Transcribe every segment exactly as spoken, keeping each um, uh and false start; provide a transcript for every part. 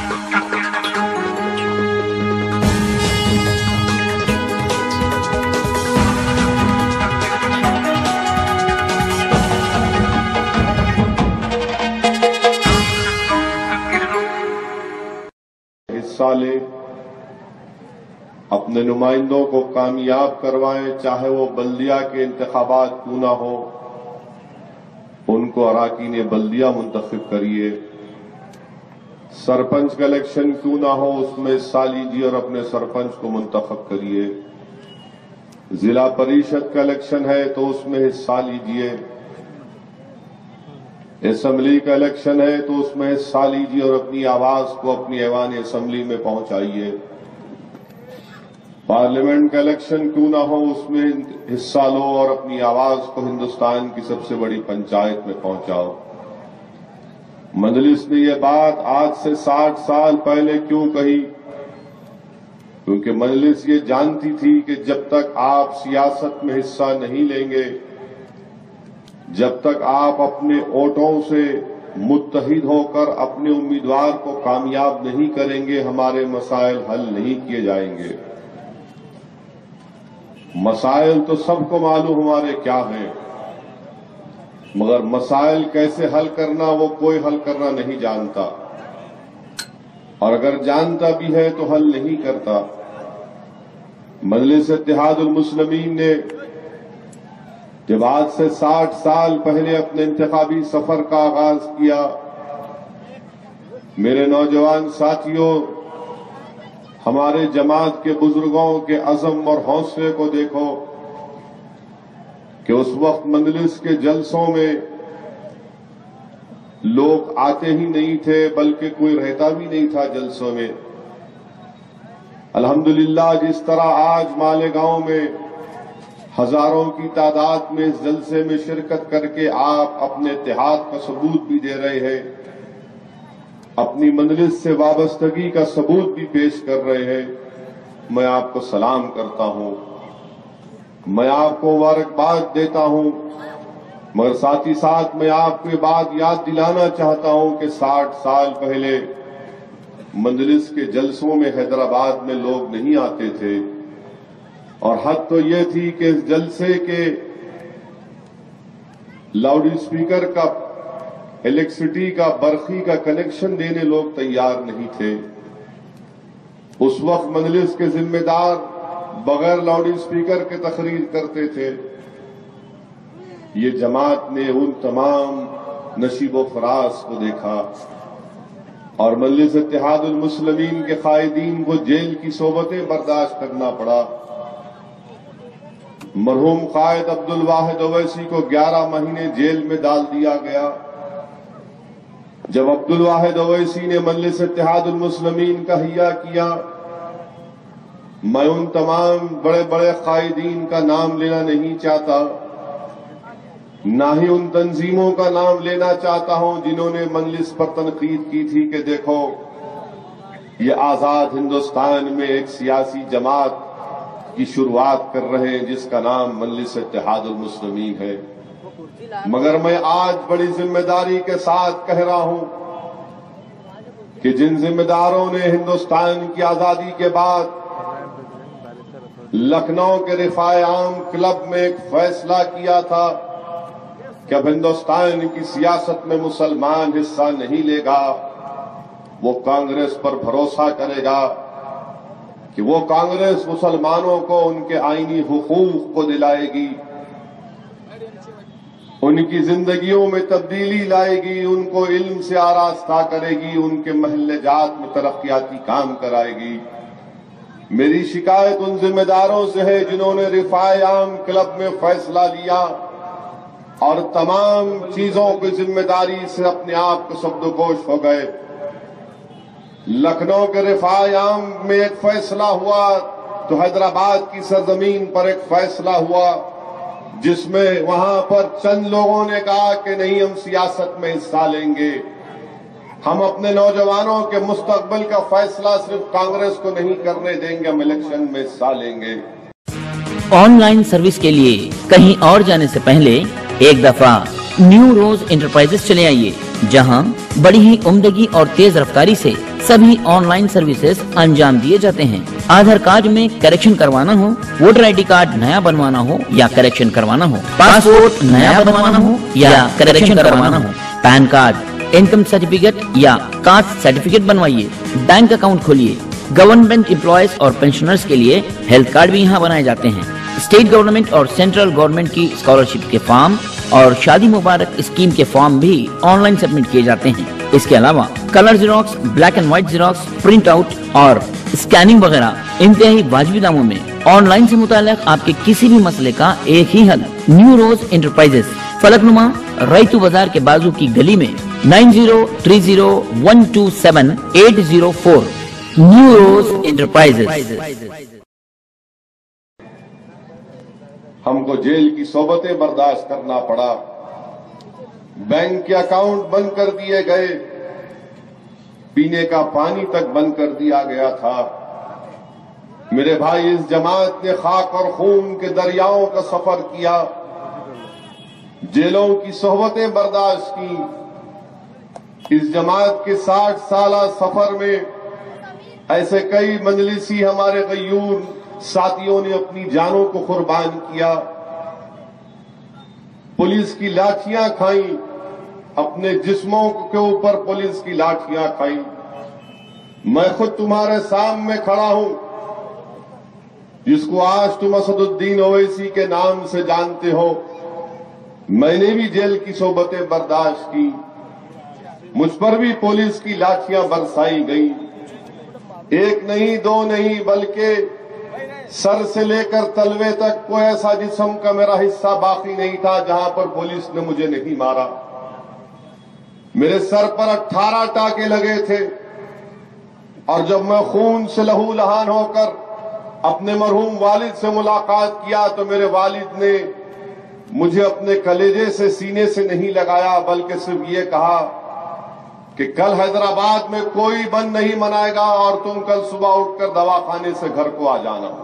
हिस्सा लें, अपने नुमाइंदों को कामयाब करवाएं, चाहे वो बल्दिया के इंतखाबात क्यों ना हो, उनको अराकीन बल्दिया मुंतखब करिए। सरपंच का इलेक्शन क्यों ना हो, उसमें हिस्सा लीजिए और अपने सरपंच को मुंतखब करिए। जिला परिषद का इलेक्शन है तो उसमें हिस्सा लीजिए। असेंबली का इलेक्शन है तो उसमें हिस्सा लीजिए और अपनी आवाज को अपनी ऐवान असेंबली में पहुंचाइए। पार्लियामेंट का इलेक्शन क्यों ना हो, उसमें हिस्सा लो और अपनी आवाज को हिंदुस्तान की सबसे बड़ी पंचायत में पहुंचाओ। मजलिस ने यह बात आज से साठ साल पहले क्यों कही? क्योंकि मजलिस ये जानती थी कि जब तक आप सियासत में हिस्सा नहीं लेंगे, जब तक आप अपने वोटों से मुत्तहिद होकर अपने उम्मीदवार को कामयाब नहीं करेंगे, हमारे मसाइल हल नहीं किए जाएंगे। मसाइल तो सबको मालूम हमारे क्या हैं, मगर मसाइल कैसे हल करना वो कोई हल करना नहीं जानता, और अगर जानता भी है तो हल नहीं करता। मजलिस इत्तेहादुल मुस्लिमीन ने जब आज से साठ साल पहले अपने इंतखाबी सफर का आगाज किया, मेरे नौजवान साथियों, हमारे जमात के बुजुर्गों के अज़म और हौसले को देखो कि उस वक्त मजलिस के जलसों में लोग आते ही नहीं थे, बल्कि कोई रहता भी नहीं था जलसों में। अल्हम्दुलिल्लाह, जिस तरह आज मालेगांव में हजारों की तादाद में इस जलसे में शिरकत करके आप अपने इत्तेहाद का सबूत भी दे रहे हैं, अपनी मजलिस से वाबस्तगी का सबूत भी पेश कर रहे हैं, मैं आपको सलाम करता हूं, मैं आपको मुबारकबाद देता हूं। मगर साथ ही साथ मैं आपको ये बात याद दिलाना चाहता हूं कि साठ साल पहले मजलिस के जलसों में हैदराबाद में लोग नहीं आते थे, और हद तो ये थी कि इस जलसे के लाउड स्पीकर का, इलेक्ट्रिसिटी का, बरखी का कनेक्शन देने लोग तैयार नहीं थे। उस वक्त मजलिस के जिम्मेदार बगैर लाउड स्पीकर के तकरीर करते थे। ये जमात ने उन तमाम नशीबो फराज को देखा और मजलिस इत्तेहादुल मुस्लिमीन के कायदीन को जेल की सोबतें बर्दाश्त करना पड़ा। मरहूम कायद अब्दुल वाहिद ओवैसी को ग्यारह महीने जेल में डाल दिया गया। जब अब्दुल वाहिद ओवैसी ने मजलिस इत्तेहादुल मुस्लिमीन का हिया किया, मैं उन तमाम बड़े बड़े कायदीन का नाम लेना नहीं चाहता, ना ही उन तंजीमों का नाम लेना चाहता हूं जिन्होंने मजलिस पर तनकीद की थी कि देखो ये आजाद हिंदुस्तान में एक सियासी जमात की शुरुआत कर रहे हैं जिसका नाम मजलिस इत्तेहादुल मुस्लिमीन है। मगर मैं आज बड़ी जिम्मेदारी के साथ कह रहा हूं कि जिन जिम्मेदारों ने हिंदुस्तान की आजादी के बाद लखनऊ के रिफाए आम क्लब में एक फैसला किया था कि अब हिंदुस्तान की सियासत में मुसलमान हिस्सा नहीं लेगा, वो कांग्रेस पर भरोसा करेगा कि वो कांग्रेस मुसलमानों को उनके आईनी हुकूक को दिलाएगी, उनकी जिंदगियों में तब्दीली लाएगी, उनको इल्म से आरास्ता करेगी, उनके महल्ले जात में तरक्याती काम कराएगी। मेरी शिकायत उन जिम्मेदारों से है जिन्होंने रिफाए आम क्लब में फैसला लिया और तमाम चीजों की जिम्मेदारी से अपने आप को शब्दोकोश हो गए। लखनऊ के रिफाए आम में एक फैसला हुआ तो हैदराबाद की सरजमीन पर एक फैसला हुआ जिसमें वहां पर चंद लोगों ने कहा कि नहीं, हम सियासत में हिस्सा लेंगे, हम अपने नौजवानों के मुस्तकबिल का फैसला सिर्फ कांग्रेस को नहीं करने देंगे, हम इलेक्शन में हिस्सा लेंगे। ऑनलाइन सर्विस के लिए कहीं और जाने से पहले एक दफा न्यू रोज इंटरप्राइजेस चले आइए, जहां बड़ी ही उम्दगी और तेज रफ्तारी से सभी ऑनलाइन सर्विसेज अंजाम दिए जाते हैं। आधार कार्ड में करेक्शन करवाना हो, वोटर आई डी कार्ड नया बनवाना हो या करेक्शन करवाना हो, पासपोर्ट नया बनवाना हो या करेक्शन करवाना हो, पैन कार्ड, इनकम सर्टिफिकेट या कास्ट सर्टिफिकेट बनवाइए, बैंक अकाउंट खोलिए। गवर्नमेंट एम्प्लॉयज और पेंशनर्स के लिए हेल्थ कार्ड भी यहाँ बनाए जाते हैं। स्टेट गवर्नमेंट और सेंट्रल गवर्नमेंट की स्कॉलरशिप के फॉर्म और शादी मुबारक स्कीम के फॉर्म भी ऑनलाइन सबमिट किए जाते हैं। इसके अलावा colour xerox, black and white xerox, print out और स्कैनिंग वगैरह इंतहाई वाजिबी दामों में ऑनलाइन से मुताल्लिक आपके किसी भी मसले का एक ही हल। New Rose Enterprises, Falaknuma Rythu Bazar के बाजू की गली में nine zero three zero one two seven eight zero four. New Rose Enterprises. हमको जेल की सोबतें बर्दाश्त करना पड़ा, बैंक के अकाउंट बंद कर दिए गए, पीने का पानी तक बंद कर दिया गया था। मेरे भाई, इस जमात ने खाक और खून के दरियाओं का सफर किया, जेलों की सोहबतें बर्दाश्त की। इस जमात के साठ साला सफर में ऐसे कई मजलिसी हमारे गयूर साथियों ने अपनी जानों को कुर्बान किया, पुलिस की लाठियां खाई, अपने जिस्मों के ऊपर पुलिस की लाठियां खाई। मैं खुद तुम्हारे सामने खड़ा हूं, जिसको आज तुम असदुद्दीन ओवैसी के नाम से जानते हो। मैंने भी जेल की सोबतें बर्दाश्त की, मुझ पर भी पुलिस की लाठियां बरसाई गई। एक नहीं, दो नहीं, बल्कि सर से लेकर तलवे तक कोई ऐसा जिस्म का मेरा हिस्सा बाकी नहीं था जहां पर पुलिस ने मुझे नहीं मारा। मेरे सर पर अठारह टाके लगे थे और जब मैं खून से लहू लहान होकर अपने मरहूम वालिद से मुलाकात किया तो मेरे वालिद ने मुझे अपने कलेजे से सीने से नहीं लगाया, बल्कि सिर्फ ये कहा कि कल हैदराबाद में कोई बंद नहीं मनाएगा और तुम कल सुबह उठकर दवाखाने से घर को आ जाना।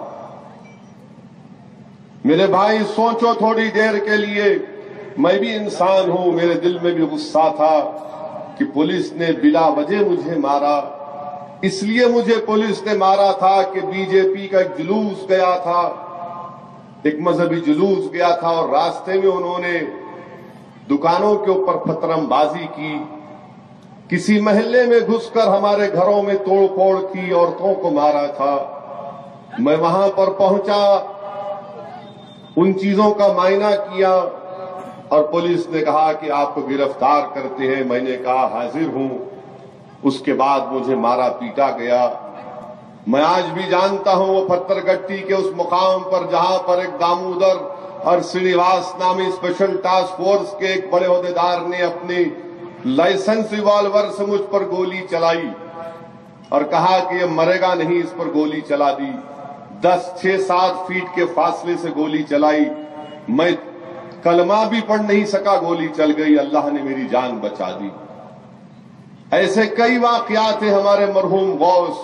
मेरे भाई, सोचो थोड़ी देर के लिए, मैं भी इंसान हूं, मेरे दिल में भी गुस्सा था कि पुलिस ने बिला वजह मुझे मारा। इसलिए मुझे पुलिस ने मारा था कि बीजेपी का एक जुलूस गया था, एक मजहबी जुलूस गया था और रास्ते में उन्होंने दुकानों के ऊपर पतरमबाजी की, किसी महल्ले में घुसकर हमारे घरों में तोड़ फोड़ की, औरतों को मारा था। मैं वहां पर पहुंचा, उन चीजों का मायना किया और पुलिस ने कहा कि आपको गिरफ्तार करते हैं। मैंने कहा हाजिर हूं। उसके बाद मुझे मारा पीटा गया। मैं आज भी जानता हूं वो पत्थरगट्टी के उस मुकाम पर जहां पर एक दामोदर और श्रीनिवास नामी स्पेशल टास्क फोर्स के एक बड़े ओहदेदार ने अपनी लाइसेंस रिवॉल्वर से मुझ पर गोली चलाई और कहा कि ये मरेगा नहीं, इस पर गोली चला दी। दस छह सात फीट के फासले से गोली चलाई। मैं कलमा भी पढ़ नहीं सका, गोली चल गई, अल्लाह ने मेरी जान बचा दी। ऐसे कई वाकयात हैं हमारे मरहूम गौस।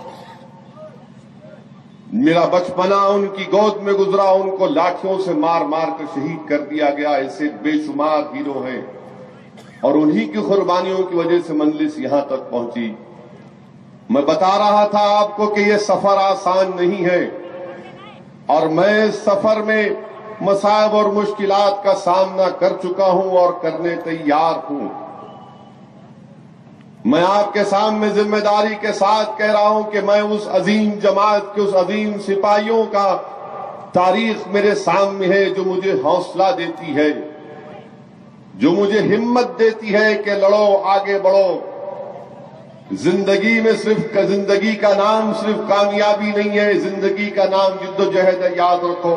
मेरा बचपना उनकी गोद में गुजरा, उनको लाठियों से मार मार कर शहीद कर दिया गया। ऐसे बेशुमार हीरो हैं और उन्हीं की कुर्बानियों की वजह से मंजिल यहां तक पहुंची। मैं बता रहा था आपको कि यह सफर आसान नहीं है और मैं इस सफर में मसाइब और मुश्किलात का सामना कर चुका हूं और करने तैयार हूं। मैं आपके सामने जिम्मेदारी के साथ कह रहा हूं कि मैं उस अजीम जमात के उस अजीम सिपाहियों का तारीख मेरे सामने है जो मुझे हौसला देती है, जो मुझे हिम्मत देती है कि लड़ो, आगे बढ़ो। जिंदगी में सिर्फ जिंदगी का नाम सिर्फ कामयाबी नहीं है, जिंदगी का नाम जिद्दोजहद है, याद रखो।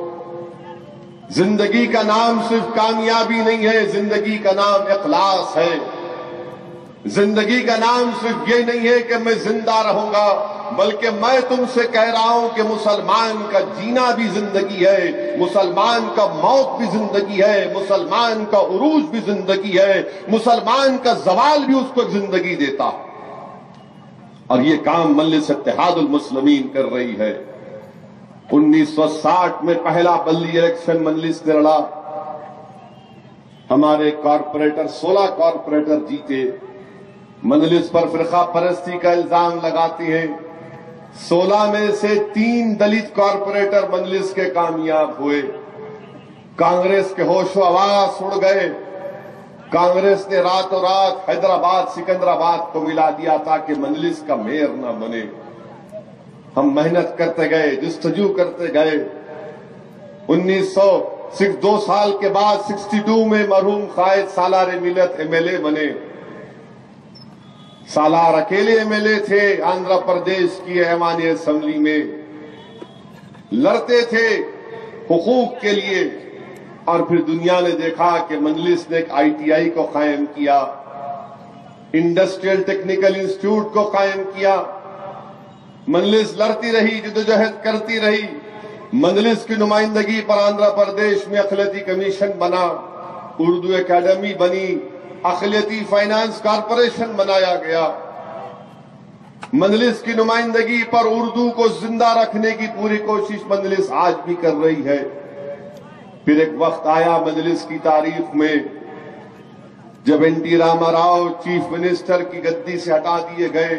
जिंदगी का नाम सिर्फ कामयाबी नहीं है, जिंदगी का नाम इखलास है। जिंदगी का नाम सिर्फ ये नहीं है कि मैं जिंदा रहूंगा, बल्कि मैं तुमसे कह रहा हूं कि मुसलमान का जीना भी जिंदगी है, मुसलमान का मौत भी जिंदगी है, मुसलमान का उरूज भी जिंदगी है, मुसलमान का जवाल भी उसको जिंदगी देता। और ये काम मजलिस इत्तेहादुल मुस्लिमीन कर रही है। उन्नीस सौ साठ में पहला बल्दी इलेक्शन मजलिस ने लड़ा। हमारे कॉरपोरेटर सोलह कॉरपोरेटर जीते, مجلس پر فرقہ پرستی کا الزام لگاتی ہے. سولہ میں سے تین دلت کارپوریٹر مجلس کے کامیاب ہوئے. کانگریس کے ہوش و حواس اڑ گئے. کانگریس نے راتوں رات حیدرآباد سکندرآباد کو ملا دیا تاکہ مجلس کا میئر نہ بنے. ہم محنت کرتے گئے, جستجو کرتے گئے. انیس سو دو سال کے بعد سکسٹی ٹو میں مرحوم قائد سالار ملت ایم ایل اے بنے. سالار اکیلے ایم ایل اے تھے آندھرا پردیش کی ایوانی اسمبلی میں. لڑتے تھے حقوق کے لیے. اور پھر دنیا نے دیکھا کہ مجلس نے ایک آئی ٹی آئی کو قائم کیا, انڈسٹریل ٹیکنیکل انسٹیٹیوٹ کو قائم کیا. مجلس لڑتی رہی, جدوجہد کرتی رہی. مجلس کی نمائندگی پر آندھرا پردیش میں اقلیتی کمیشن بنا, اردو اکیڈمی بنی, اقلیتی فائنانس کارپوریشن بنایا گیا. مجلس کی نمائندگی پر اردو کو زندہ رکھنے کی پوری کوشش مجلس آج بھی کر رہی ہے. پھر ایک وقت آیا مجلس کی تاریخ میں جب N T Rama Rao chief minister کی گدی سے ہٹا دیے گئے.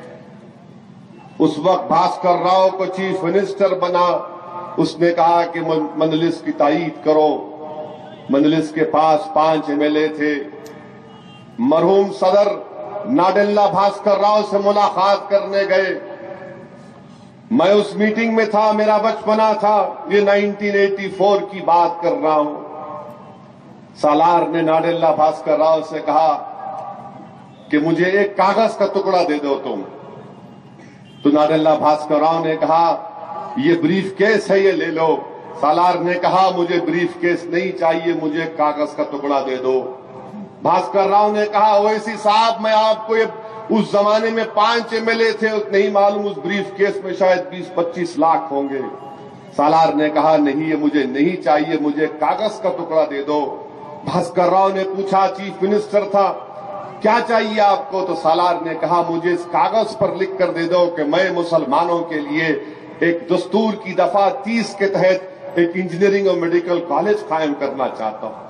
اس وقت بھاسکر راؤ کو چیف منسٹر بنا. اس نے کہا کہ مجلس کی تائید کرو. مجلس کے پاس پانچ ایم ایل اے تھے. مرحوم صدر ناڈیلا بھاسکر راؤ سے ملاقات کرنے گئے. میں اس میٹنگ میں تھا, میرا بچپنا تھا, یہ نائنٹین ایٹی فور کی بات کر رہا ہوں. سالار نے ناڈیلا بھاسکر راؤ سے کہا کہ مجھے ایک کاغذ کا ٹکڑا دے دو تم. تو ناڈیلا بھاسکر راؤ نے کہا یہ بریف کیس ہے, یہ لے لو. سالار نے کہا مجھے بریف کیس نہیں چاہیے, مجھے کاغذ کا ٹکڑا دے دو. بھاسکر راؤ نے کہا اویسی صاحب میں آپ کو یہ اس زمانے میں پانچ ایم ایل اے تھے, نہیں معلوم اس بریف کیس میں شاید بیس پچیس لاکھ ہوں گے. سالار نے کہا نہیں, یہ مجھے نہیں چاہیے, مجھے کاغذ کا ٹکڑا دے دو. بھاسکر راؤ نے پوچھا, چیف منسٹر تھا, کیا چاہیے آپ کو؟ تو سالار نے کہا مجھے اس کاغذ پر لکھ کر دے دو کہ میں مسلمانوں کے لیے ایک دستور کی دفعہ تیس کے تحت ایک انجینئرنگ اور میڈیکل کالج قائم کرنا چاہتا ہوں.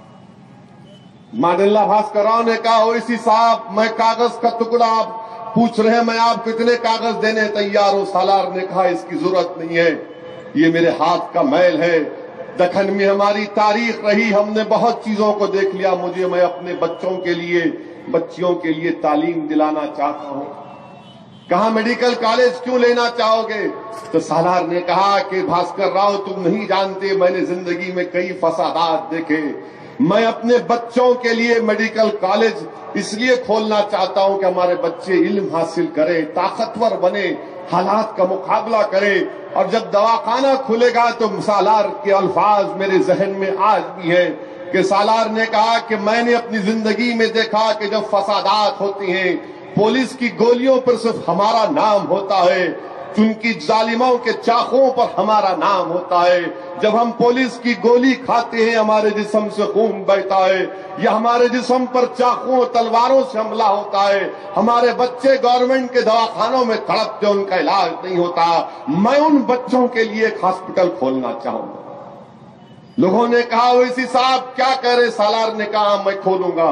ناڈیلا بھاسکر راؤ نے کہا اویسی صاحب میں کاغذ کا ٹکڑا آپ پوچھ رہے ہیں, میں آپ کو اتنے کاغذ دینے تیار ہوں. سالار نے کہا اس کی ضرورت نہیں ہے, یہ میرے ہاتھ کا میل ہے. دکن میں ہماری تاریخ رہی, ہم نے بہت چیزوں کو دیکھ لیا. مجھے میں اپنے بچوں کے لیے بچیوں کے لیے تعلیم دلانا چاہتا ہوں. کہاں میڈیکل کالج کیوں لینا چاہو گے؟ تو سالار نے کہا کہ بھاسکر راؤ تم نہیں جانتے, میں نے زندگی میں کئی فسادات دیکھے. میں اپنے بچوں کے لیے میڈیکل کالج اس لیے کھولنا چاہتا ہوں کہ ہمارے بچے علم حاصل کریں, طاقتور بنے, حالات کا مقابلہ کریں. اور جب دواخانہ کھلے گا تو سالار کے الفاظ میرے ذہن میں آج بھی ہیں کہ سالار نے کہا کہ میں نے اپنی زندگی میں دیکھا کہ جب فسادات ہوتی ہیں پولیس کی گولیوں پر صرف ہمارا نام ہوتا ہے, ان کی ظالموں کے چاقوؤں پر ہمارا نام ہوتا ہے. جب ہم پولیس کی گولی کھاتے ہیں ہمارے جسم سے خون بہتا ہے, یا ہمارے جسم پر چاقوؤں تلواروں سے حملہ ہوتا ہے, ہمارے بچے گورنمنٹ کے دواخانوں میں تڑپتے, ان کا علاج نہیں ہوتا. میں ان بچوں کے لیے ایک ہاسپٹل کھولنا چاہوں گا. لوگوں نے کہا اویسی صاحب کیا کہہ رہے؟ سالار نے کہا میں کھولوں گا.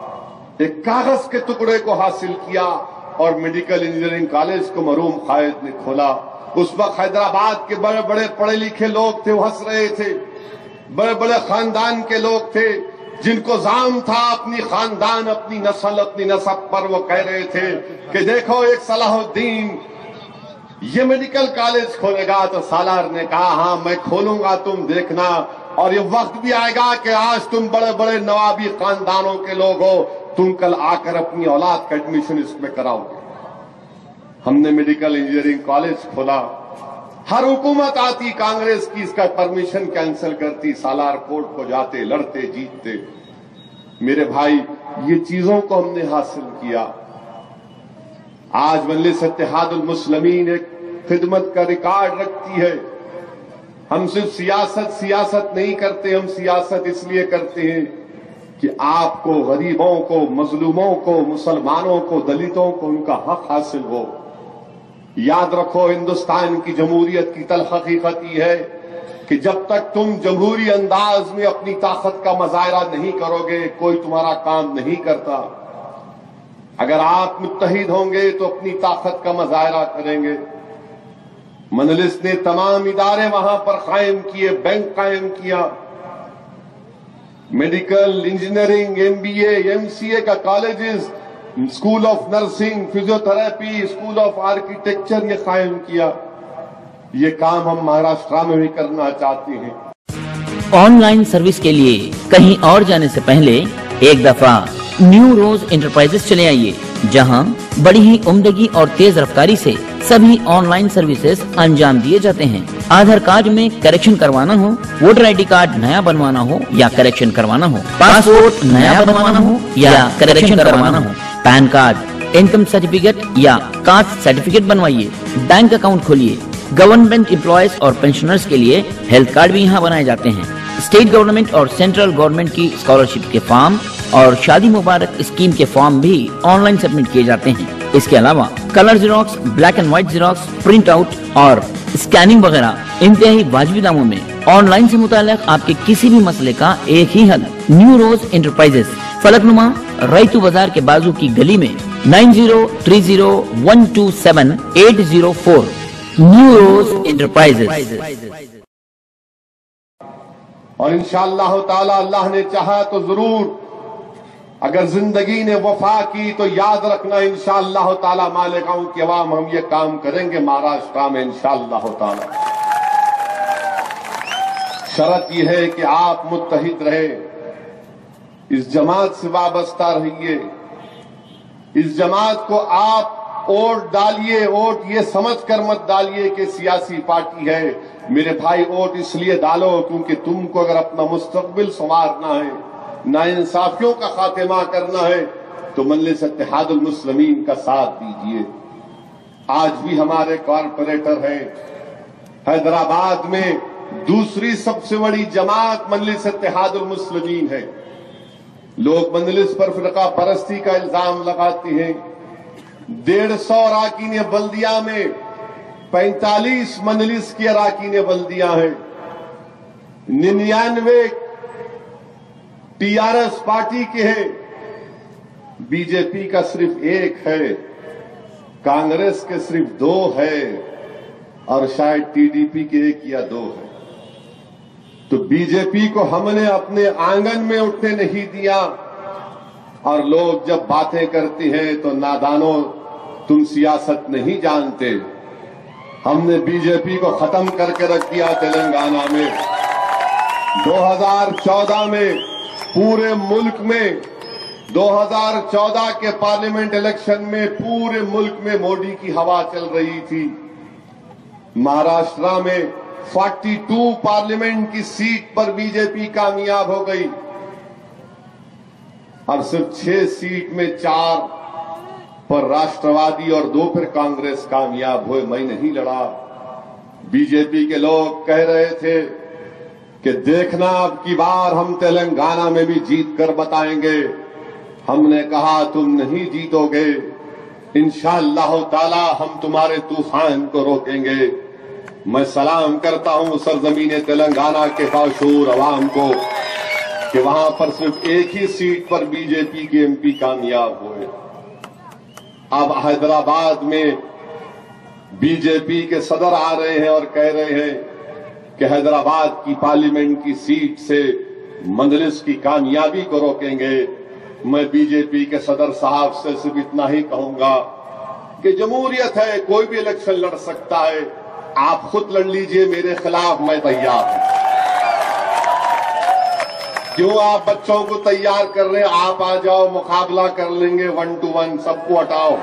ایک کاغذ کے ٹکڑے کو حاصل کیا اور میڈیکل انجینئرنگ کالج کو مرحوم قائد نے کھولا. اس وقت حیدرآباد کے بڑے بڑے پڑھے لکھے لوگ تھے, وہ ہنس رہے تھے. بڑے بڑے خاندان کے لوگ تھے جن کو زام تھا اپنی خاندان, اپنی نسل, اپنی نسب پر. وہ کہہ رہے تھے کہ دیکھو ایک صلاح الدین یہ میڈیکل کالج کھولے گا. تو سالار نے کہا ہاں میں کھولوں گا, تم دیکھنا. اور یہ وقت بھی آئے گا کہ آج تم بڑے بڑے نوابی خاندانوں کے لوگ ہو, تم کل آ کر اپنی اولاد کا ایڈمیشن اس میں کراؤ گے. ہم نے میڈیکل انجینئرنگ کالج کھولا. ہر حکومت آتی کانگریس کی اس کا پرمیشن کینسل کرتی, سالار کورٹ کو جاتے, لڑتے, جیتتے. میرے بھائی یہ چیزوں کو ہم نے حاصل کیا. آج مجلس اتحاد المسلمین ایک خدمت کا ریکارڈ رکھتی ہے. ہم صرف سیاست سیاست نہیں کرتے, ہم سیاست اس لیے کرتے ہیں کہ آپ کو, غریبوں کو, مظلوموں کو, مسلمانوں کو, دلتوں کو ان کا حق حاصل ہو. یاد رکھو ہندوستان کی جمہوریت کی تلخ حقیقت یہ ہے کہ جب تک تم جمہوری انداز میں اپنی طاقت کا مظاہرہ نہیں کرو گے کوئی تمہارا کام نہیں کرتا. اگر آپ متحد ہوں گے تو اپنی طاقت کا مظاہرہ کریں گے. مجلس نے تمام ادارے وہاں پر قائم کیے, بینک قائم کیا, medical, engineering, M B A, M C A کا colleges, school of nursing, physiotherapy, school of architecture یہ قائم کیا. یہ کام ہم مہاراشٹر میں بھی کرنا چاہتے ہیں. آن لائن سروس کے لیے کہیں اور جانے سے پہلے ایک دفعہ نیو روز انٹرپرائزز چلے آئیے, جہاں بڑی ہی عمدگی اور تیز رفتاری سے سبھی آن لائن سروسز انجام دیے جاتے ہیں. آدھار کارڈ میں کریکشن کروانا ہو, ووٹر آئی ڈی کارڈ نیا بنوانا ہو یا کریکشن کروانا ہو, پاسپورٹ نیا بنوانا ہو یا کریکشن کروانا ہو, پین کارڈ, انکم سرٹیفکیٹ یا کاسٹ سرٹیفکیٹ بنوائیے, بینک اکاؤنٹ کھولیے. گورنمنٹ امپلائیز اور پینشنرز کے لیے ہیلتھ کارڈ بھی یہاں بنائے جاتے ہیں. اسٹیٹ گورنمنٹ اور سینٹرل گورنمنٹ کی اسکالرشپ کے فارم اور شادی مبارک اسکیم کے فارم بھی آن لائن سبمٹ کیے جاتے ہیں. اس کے علاوہ colour xerox, black and white xerox, print out اور اسکیننگ وغیرہ انتہائی واجبی داموں میں آن لائن سے متعلق آپ کے کسی بھی مسئلے کا ایک ہی حل. نیو روز انٹرپرائزز, فلک نما, ریتو بازار کے بازو کی گلی میں, nine zero three zero one two seven eight zero four. New Rose Enterprises. اور انشاءاللہ تعالی اللہ نے چاہا تو ضرور, اگر زندگی نے وفا کی تو یاد رکھنا انشاءاللہ تعالی مالیگاؤں کی عوام ہم یہ کام کریں گے مہاراشٹر میں انشاءاللہ تعالی. شرط یہ ہے کہ آپ متحد رہے, اس جماعت سے وابستہ رہیے, اس جماعت کو آپ ووٹ ڈالیے. ووٹ یہ سمجھ کر مت ڈالیے کہ سیاسی پارٹی ہے. میرے بھائی ووٹ اس لیے ڈالو کیونکہ تم کو اگر اپنا مستقبل سنوارنا ہے, ناانصافیوں کا خاتمہ کرنا ہے تو مجلس اتحاد المسلمین کا ساتھ دیجیے. آج بھی ہمارے کارپوریٹر ہیں. حیدرآباد میں دوسری سب سے بڑی جماعت مجلس اتحاد المسلمین ہے. لوگ مجلس پر فرقہ پرستی کا الزام لگاتے ہیں. ڈیڑھ سو اراکین بلدیہ میں پینتالیس مجلس کی اراکین بلدیہ ہیں. ننیانوے ٹی آر ایس پارٹی کے ہیں. بی جے پی کا صرف ایک ہے, کانگریس کے صرف دو ہے, اور شاید ٹی ڈی پی کے ایک یا دو ہے. تو بی جے پی کو ہم نے اپنے آنگن میں اٹھنے نہیں دیا. اور لوگ جب باتیں کرتے ہیں تو نادانوں تم سیاست نہیں جانتے. ہم نے بی جے پی کو ختم کر کے رکھ دیا تلنگانہ میں. دو ہزار چودہ میں پورے ملک میں, دو ہزار چودہ کے پارلیمنٹ الیکشن میں پورے ملک میں مودی کی ہوا چل رہی تھی. مہاراشٹر میں فورٹی ٹو پارلیمنٹ کی سیٹ پر بی جے پی کامیاب ہو گئی, اور صرف چھ سیٹ میں چار پر راشٹروادی اور دو پر کانگریس کامیاب ہوئے. میں نہیں لڑا. بی جے پی کے لوگ کہہ رہے تھے کہ دیکھنا اب کی بار ہم تلنگانہ میں بھی جیت کر بتائیں گے. ہم نے کہا تم نہیں جیتو گے, انشاءاللہ تعالی ہم تمہارے طوفان کو روکیں گے. میں سلام کرتا ہوں سرزمین تلنگانہ کے باشعور عوام کو کہ وہاں پر صرف ایک ہی سیٹ پر بی جے پی کے ایم پی کامیاب ہوئے. اب حیدرآباد میں بی جے پی کے صدر آ رہے ہیں اور کہہ رہے ہیں کہ حیدرآباد کی پارلیمنٹ کی سیٹ سے مجلس کی کامیابی کو روکیں گے. میں بی جے پی کے صدر صاحب سے صرف اتنا ہی کہوں گا کہ جمہوریت ہے, کوئی بھی الیکشن لڑ سکتا ہے. آپ خود لڑ لیجئے میرے خلاف, میں تیار ہوں. کیوں آپ بچوں کو تیار کر رہے ہیں؟ آپ آ جاؤ, مقابلہ کر لیں گے ون ٹو ون, سب کو ہٹاؤ.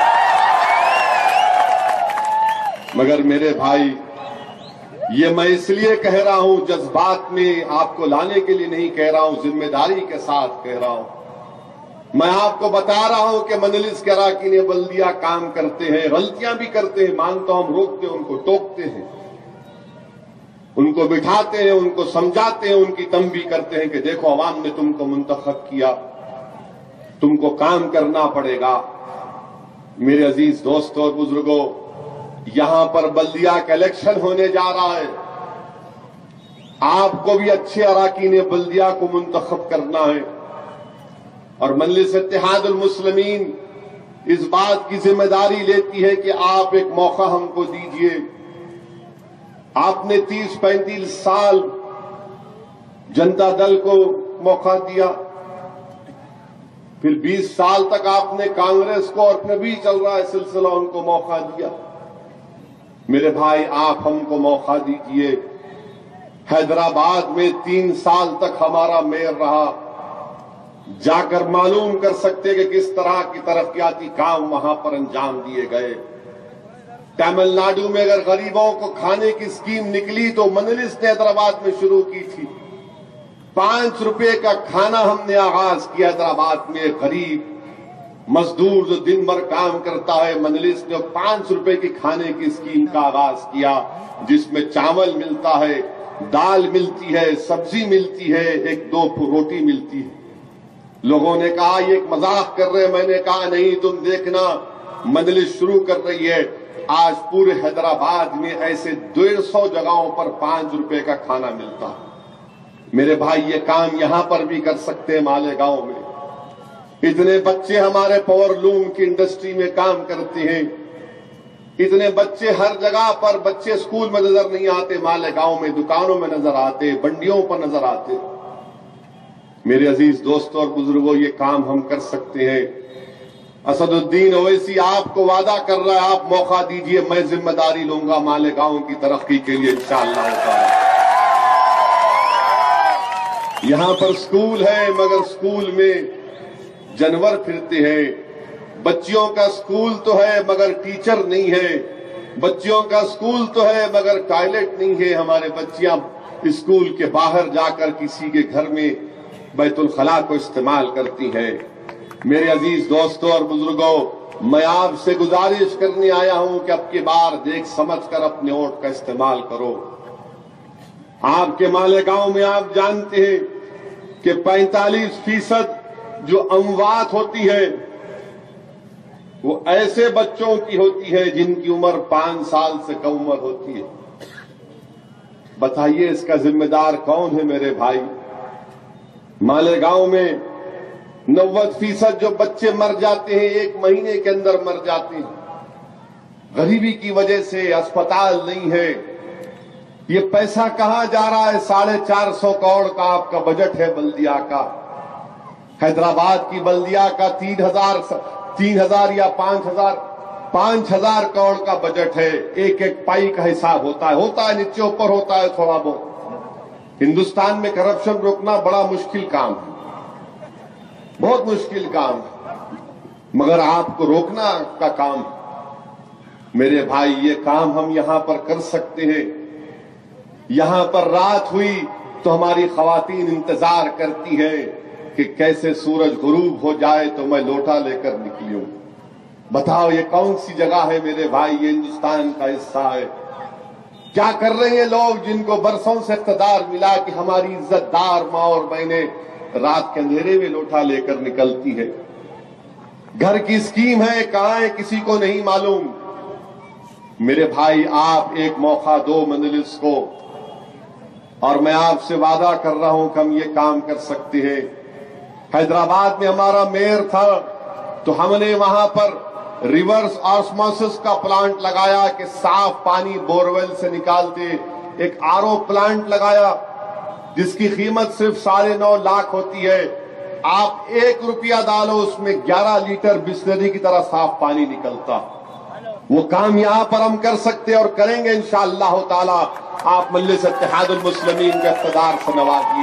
مگر میرے بھائی, یہ میں اس لیے کہہ رہا ہوں, جذبات میں آپ کو لانے کے لیے نہیں کہہ رہا ہوں, ذمہ داری کے ساتھ کہہ رہا ہوں. میں آپ کو بتا رہا ہوں کہ مجلس کے اراکین بلدیہ کام کرتے ہیں, غلطیاں بھی کرتے ہیں, مانتا ہوں, ہم روکتے ہیں, ان کو ٹوکتے ہیں, ان کو بٹھاتے ہیں, ان کو سمجھاتے ہیں, ان کی تنبیہ کرتے ہیں کہ دیکھو عوام نے تم کو منتخب کیا, تم کو کام کرنا پڑے گا. میرے عزیز دوستوں اور بزرگوں, یہاں پر بلدیہ کا الیکشن ہونے جا رہا ہے. آپ کو بھی اچھے اراکین بلدیہ کو منتخب کرنا ہے, اور مجلس اتحاد المسلمین اس بات کی ذمہ داری لیتی ہے کہ آپ ایک موقع ہم کو دیجئے. آپ نے تیس پینتیس سال جنتا دل کو موقع دیا، پھر بیس سال تک آپ نے کانگریس کو، اور پھر بھی چل رہا ہے سلسلہ، ان کو موقع دیا. میرے بھائی آپ ہم کو موقع دیجئے. حیدرآباد میں تین سال تک ہمارا میئر رہا، جا کر معلوم کر سکتے کہ کس طرح کی ترقیاتی کام وہاں پر انجام دیے گئے. تمل ناڈو میں اگر غریبوں کو کھانے کی اسکیم نکلی تو مجلس نے حیدرآباد میں شروع کی تھی. پانچ روپے کا کھانا ہم نے آغاز کیا حیدرآباد میں. غریب مزدور جو دن بھر کام کرتا ہے، مجلس نے پانچ روپے کی کھانے کی اسکیم کا آغاز کیا، جس میں چاول ملتا ہے، دال ملتی ہے، سبزی ملتی ہے، ایک دو روٹی ملتی ہے. لوگوں نے کہا یہ ایک مذاق کر رہے ہیں. میں نے کہا نہیں، تم دیکھنا مجلس شروع کر رہی ہے. آج پورے حیدرآباد میں ایسے ڈیڑھ سو جگہوں پر پانچ روپے کا کھانا ملتا ہے. میرے بھائی یہ کام یہاں پر بھی کر سکتے ہیں. مالیگاؤں میں اتنے بچے ہمارے پاور لوم کی انڈسٹری میں کام کرتے ہیں. اتنے بچے ہر جگہ پر، بچے اسکول میں نظر نہیں آتے، مالیگاؤں میں دکانوں میں نظر آتے، منڈیوں پر نظر آتے. میرے عزیز دوستوں اور بزرگوں، یہ کام ہم کر سکتے ہیں. اسد الدین اویسی آپ کو وعدہ کر رہا ہے، آپ موقع دیجئے، میں ذمہ داری لوں گا مالیگاؤں کی ترقی کے لیے انشاءاللہ تعالی. یہاں پر اسکول ہے مگر اسکول میں جانور پھرتے ہیں. بچیوں کا اسکول تو ہے مگر ٹیچر نہیں ہے. بچیوں کا اسکول تو ہے مگر ٹوائلٹ نہیں ہے. ہمارے بچیاں اسکول کے باہر جا کر کسی کے گھر میں بیت الخلاء کو استعمال کرتی ہیں. میرے عزیز دوستوں اور بزرگوں، میں آپ سے گزارش کرنے آیا ہوں کہ اب کی بار دیکھ سمجھ کر اپنے ووٹ کا استعمال کرو. آپ کے مالیگاؤں میں آپ جانتے ہیں کہ پینتالیس فیصد جو اموات ہوتی ہے وہ ایسے بچوں کی ہوتی ہے جن کی عمر پانچ سال سے کم عمر ہوتی ہے. بتائیے اس کا ذمہ دار کون ہے میرے بھائی؟ مالیگاؤں میں نوے فیصد جو بچے مر جاتے ہیں ایک مہینے کے اندر مر جاتے ہیں. غریبی کی وجہ سے اسپتال نہیں ہے. یہ پیسہ کہاں جا رہا ہے؟ ساڑھے چار سو کروڑ کا آپ کا بجٹ ہے بلدیہ کا. حیدرآباد کی بلدیہ کا تین ہزار تین ہزار یا پانچ ہزار پانچ ہزار کروڑ کا بجٹ ہے. ایک ایک پائی کا حساب ہوتا ہے ہوتا ہے نیچے اوپر ہوتا ہے تھوڑا بہت. ہندوستان میں کرپشن روکنا بڑا مشکل کام ہے، بہت مشکل کام ہے، مگر آپ کو روکنا کا کام ہے. میرے بھائی یہ کام ہم یہاں پر کر سکتے ہیں. یہاں پر رات ہوئی تو ہماری خواتین انتظار کرتی ہے کہ کیسے سورج غروب ہو جائے تو میں لوٹا لے کر نکلی ہوں. بتاؤ یہ کون سی جگہ ہے میرے بھائی؟ یہ ہندوستان کا حصہ ہے. کیا کر رہے ہیں لوگ جن کو برسوں سے اقتدار ملا کہ ہماری عزت دار ماں اور بہنیں رات کے اندھیرے میں لوٹا لے کر نکلتی ہے. گھر کی اسکیم ہے، کہاں ہے کسی کو نہیں معلوم. میرے بھائی آپ ایک موقع دو مجلس کو، اور میں آپ سے وعدہ کر رہا ہوں کہ ہم یہ کام کر سکتے ہیں. حیدرآباد میں ہمارا میئر تھا تو ہم نے وہاں پر ریورس آسموسس کا پلانٹ لگایا کہ صاف پانی بورویل سے نکالتے. ایک آر او پلانٹ لگایا جس کی قیمت صرف ساڑھے نو لاکھ ہوتی ہے. آپ ایک روپیہ ڈالو اس میں گیارہ لیٹر بسلری کی طرح صاف پانی نکلتا. وہ کام یہاں پر ہم کر سکتے اور کریں گے انشاءاللہ تعالی. آپ مجلس اتحاد المسلمین کے اقتدار سے نوازیے.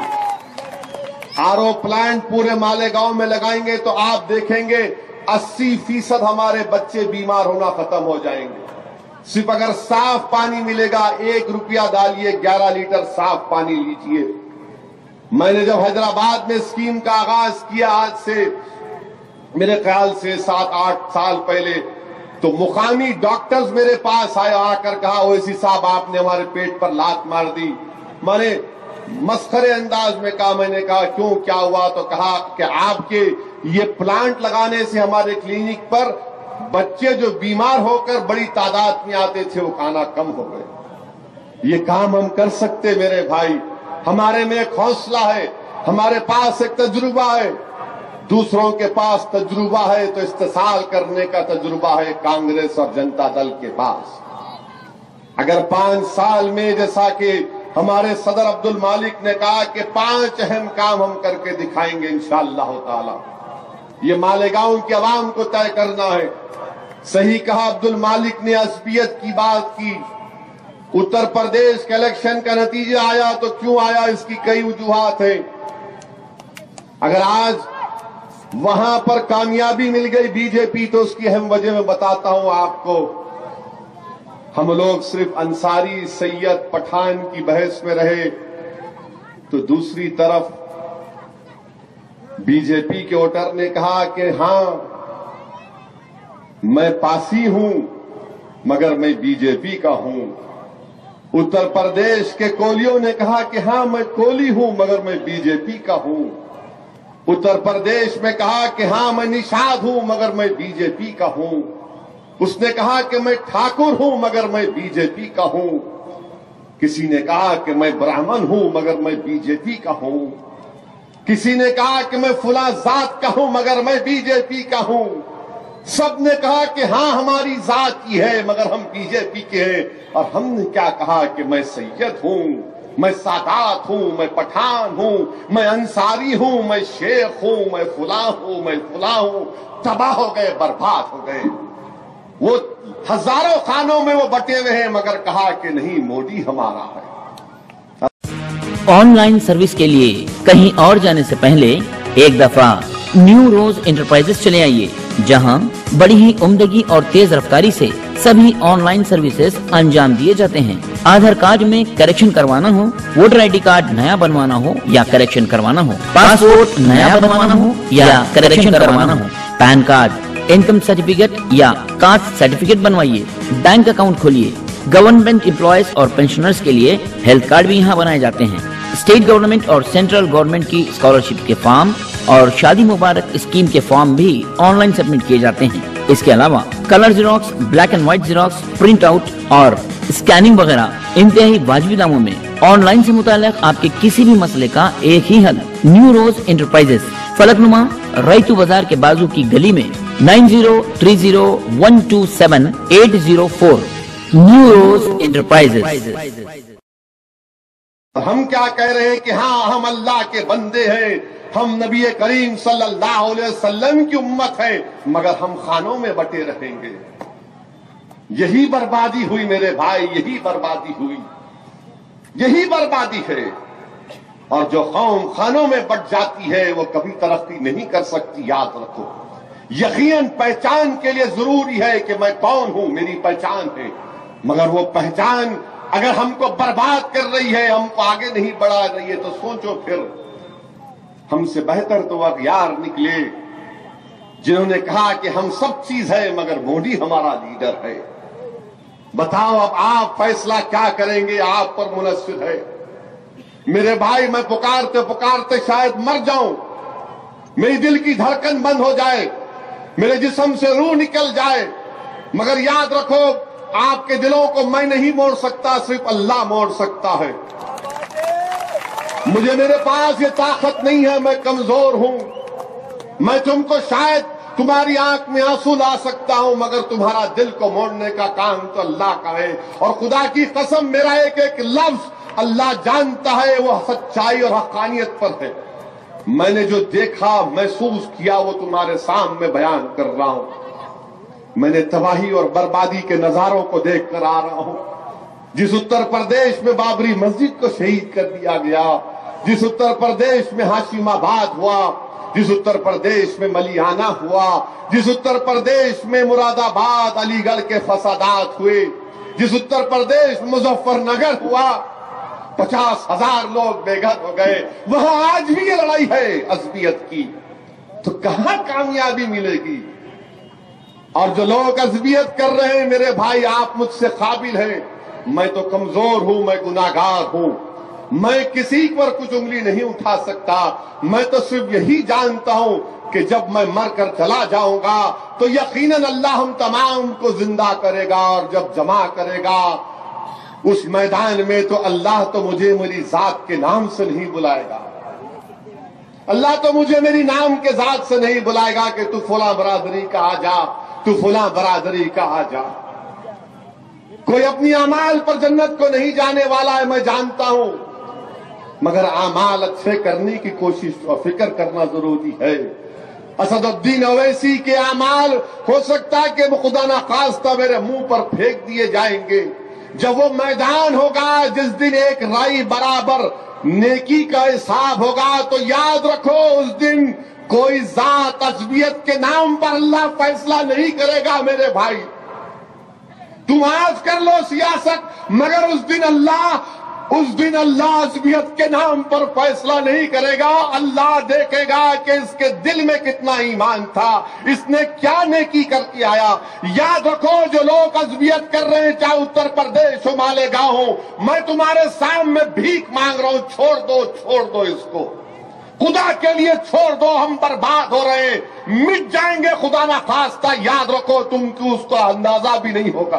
آر او پلانٹ پورے مالیگاؤں میں لگائیں گے تو آپ دیکھیں گے اسی فیصد ہمارے بچے بیمار ہونا ختم ہو جائیں گے. صرف اگر صاف پانی ملے گا، ایک روپیہ ڈالیے گیارہ لیٹر صاف پانی لیجیے. میں نے جب حیدرآباد میں اسکیم کا آغاز کیا آج سے میرے خیال سے سات آٹھ سال پہلے، تو مقامی ڈاکٹرز میرے پاس آئے، آ کر کہا اویسی صاحب آپ نے ہمارے پیٹ پر لات مار دی. میں نے مسخرے انداز میں کہا، میں نے کہا کیوں کیا ہوا؟ تو کہا کہ آپ کے یہ پلانٹ لگانے سے ہمارے کلینک پر بچے جو بیمار ہو کر بڑی تعداد میں آتے تھے وہ کھانا کم ہو گئے. یہ کام ہم کر سکتے میرے بھائی. ہمارے میں ایک حوصلہ ہے، ہمارے پاس ایک تجربہ ہے. دوسروں کے پاس تجربہ ہے تو استحصال کرنے کا تجربہ ہے کانگریس اور جنتا دل کے پاس. اگر پانچ سال میں جیسا کہ ہمارے صدر عبد المالک نے کہا کہ پانچ اہم کام ہم کر کے دکھائیں گے انشاءاللہ تعالی. یہ مالیگاؤں کی عوام کو طے کرنا ہے. صحیح کہا عبد المالک نے، عصبیت کی بات کی. اتر پردیش کے الیکشن کا نتیجہ آیا تو کیوں آیا، اس کی کئی وجوہات ہیں. اگر آج وہاں پر کامیابی مل گئی بی جے پی تو اس کی اہم وجہ میں بتاتا ہوں آپ کو. ہم لوگ صرف انصاری سید پٹھان کی بحث میں رہے تو دوسری طرف بی جے پی کے ووٹر نے کہا کہ ہاں میں پاسی ہوں مگر میں بی جے پی کا ہوں. اتر پردیش کے کولیوں نے کہا کہ ہاں میں کولی ہوں مگر میں بی جے پی کا ہوں. اتر پردیش میں کہا کہ ہاں میں نشاد ہوں مگر میں بی جے پی کا ہوں. اس نے کہا کہ میں ٹھاکر ہوں مگر میں بی جے پی کا ہوں. کسی نے کہا کہ میں برہمن ہوں مگر میں بی جے پی کا ہوں. کسی نے کہا کہ میں فلاں ذات کا ہوں مگر میں بی جے پی کا ہوں. سب نے کہا کہ ہاں ہماری ذات کی ہے مگر ہم بی جے پی کے ہیں. اور ہم نے کیا کہا کہ میں سید ہوں، میں سادات ہوں، میں پٹھان ہوں، میں انصاری ہوں، میں شیخ ہوں، میں فلاں ہوں، میں فلاں ہوں. تباہ ہو گئے، برباد ہو گئے. وہ ہزاروں خانوں میں وہ بٹے ہوئے ہیں مگر کہا کہ نہیں مودی ہمارا ہے. آن لائن سروس کے لیے کہیں اور جانے سے پہلے ایک دفعہ نیو روز انٹرپرائزز چلے آئیے، جہاں بڑی ہی عمدگی اور تیز رفتاری سے سبھی آن لائن سروسز انجام دیے جاتے ہیں. آدھار کارڈ میں کریکشن کروانا ہو، ووٹر آئی ڈی کارڈ نیا بنوانا ہو یا کریکشن کروانا ہو، پاسپورٹ نیا بنوانا ہو یا کریکشن کروانا ہو، پین کارڈ، انکم سرٹیفکیٹ یا کاسٹ سرٹیفکیٹ بنوائیے، بینک اکاؤنٹ کھولیے. گورنمنٹ امپلائیز اور پینشنرز کے لیے ہیلتھ کارڈ بھی یہاں بنائے جاتے ہیں. اسٹیٹ گورنمنٹ اور سینٹرل گورنمنٹ کی اسکالرشپ کے فارم اور شادی مبارک اسکیم کے فارم بھی آن لائن سبمٹ کیے جاتے ہیں. اس کے علاوہ colour xerox, black and white xerox, print out اور اسکیننگ وغیرہ انتہائی واجبی داموں میں. آن لائن سے متعلق آپ کے کسی بھی مسئلے کا ایک ہی حل، نیو روز انٹرپرائزز، فلک نما ریتو بازار کے بازو کی گلی میں، nine zero three zero one two seven eight zero four. New Rose Enterprises. ہم کیا کہہ رہے ہیں کہ ہاں ہم اللہ کے بندے ہیں، ہم نبی کریم صلی اللہ علیہ وسلم کی امت ہے مگر ہم خانوں میں بٹے رہیں گے. یہی بربادی ہوئی میرے بھائی، یہی بربادی ہوئی، یہی بربادی ہے. اور جو قوم خانوں میں بٹ جاتی ہے وہ کبھی ترقی نہیں کر سکتی. یاد رکھو، یقیناً پہچان کے لیے ضروری ہے کہ میں کون ہوں، میری پہچان ہے، مگر وہ پہچان اگر ہم کو برباد کر رہی ہے، ہم کو آگے نہیں بڑھا رہی ہے تو سوچو پھر ہم سے بہتر تو اغیار نکلے جنہوں نے کہا کہ ہم سب چیز ہے مگر مودی ہمارا لیڈر ہے. بتاؤ اب آپ فیصلہ کیا کریں گے، آپ پر منحصر ہے. میرے بھائی میں پکارتے پکارتے شاید مر جاؤں، میری دل کی دھڑکن بند ہو جائے، میرے جسم سے روح نکل جائے، مگر یاد رکھو آپ کے دلوں کو میں نہیں موڑ سکتا، صرف اللہ موڑ سکتا ہے. مجھے میرے پاس یہ طاقت نہیں ہے، میں کمزور ہوں. میں تم کو شاید تمہاری آنکھ میں آنسو لا سکتا ہوں مگر تمہارا دل کو موڑنے کا کام تو اللہ کا ہے. اور خدا کی قسم میرا ایک ایک لفظ اللہ جانتا ہے وہ سچائی اور حقانیت پر ہے. میں نے جو دیکھا محسوس کیا وہ تمہارے سامنے بیان کر رہا ہوں. میں نے تباہی اور بربادی کے نظاروں کو دیکھ کر آ رہا ہوں. جس اتر پردیش میں بابری مسجد کو شہید کر دیا گیا، جس اتر پردیش میں ہاشم آباد ہوا، جس اتر پردیش میں ملیانہ ہوا، جس اتر پردیش میں مراد آباد علی گڑھ کے فسادات ہوئے، جس اتر پردیش مظفر نگر ہوا، پچاس ہزار لوگ بے گھر ہو گئے، وہاں آج بھی یہ لڑائی ہے عصبیت کی. تو کہاں کامیابی ملے گی؟ اور جو لوگ عصبیت کر رہے ہیں میرے بھائی آپ مجھ سے قابل ہیں، میں تو کمزور ہوں، میں گناہگار ہوں، میں کسی پر کچھ انگلی نہیں اٹھا سکتا. میں تو صرف یہی جانتا ہوں کہ جب میں مر کر چلا جاؤں گا تو یقیناً اللہ ہم تمام کو زندہ کرے گا، اور جب جمع کرے گا اس میدان میں تو اللہ تو مجھے میری ذات کے نام سے نہیں بلائے گا. اللہ تو مجھے میری نام کے ذات سے نہیں بلائے گا کہ تو فلاں برادری کا آ جا، تو فلاں برادری کا آ جا۔ کوئی اپنی اعمال پر جنت کو نہیں جانے والا ہے، میں جانتا ہوں، مگر اعمال اچھے کرنے کی کوشش اور فکر کرنا ضروری ہے۔ اسد الدین اویسی کے اعمال ہو سکتا ہے کہ خدا نخواستہ میرے منہ پر پھینک دیے جائیں گے، جب وہ میدان ہوگا جس دن ایک رائی برابر نیکی کا حساب ہوگا، تو یاد رکھو اس دن کوئی ذات عصبیت کے نام پر اللہ فیصلہ نہیں کرے گا میرے بھائی۔ تم معاف کر لو سیاست، مگر اس دن اللہ اس دن اللہ عصبیت کے نام پر فیصلہ نہیں کرے گا۔ اللہ دیکھے گا کہ اس کے دل میں کتنا ایمان تھا، اس نے کیا نیکی کر کے آیا۔ یاد رکھو جو لوگ عصبیت کر رہے ہیں، چاہے اتر پردیش ہو، مالیگاؤں ہو، میں تمہارے سامنے بھیک مانگ رہا ہوں، چھوڑ دو چھوڑ دو اس کو، خدا کے لیے چھوڑ دو، ہم برباد ہو رہے ہیں، مٹ جائیں گے خدا نہ خواستہ۔ یاد رکھو تم کو اس کا اندازہ بھی نہیں ہوگا،